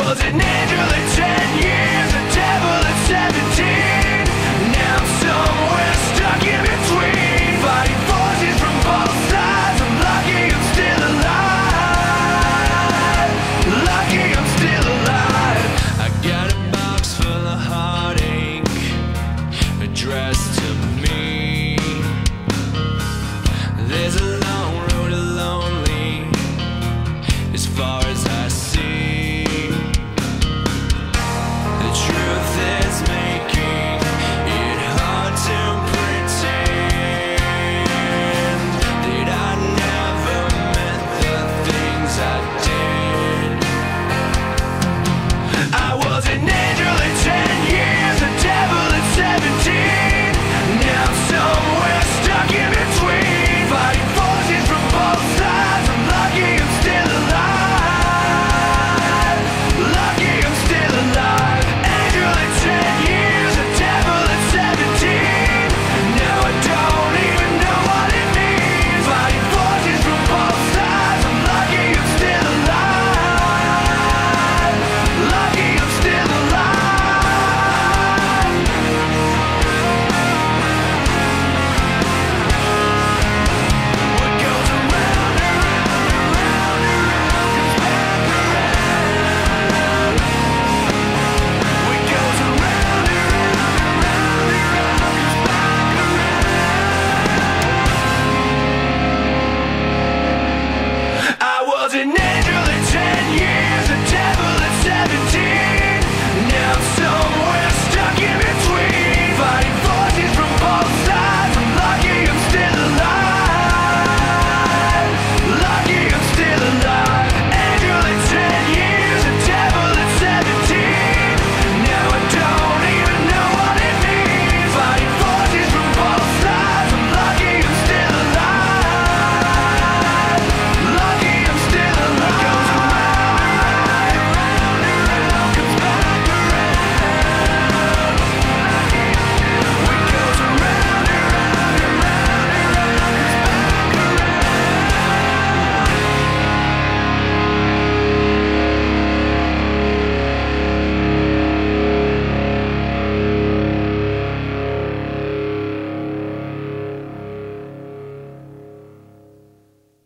Was an angel at 10 years, a devil at 17. Now I'm somewhere stuck in between, fighting forces from both sides. I'm lucky I'm still alive. Lucky I'm still alive. I got a box full of heartache addressed to me. There's a long road to lonely as far as I see.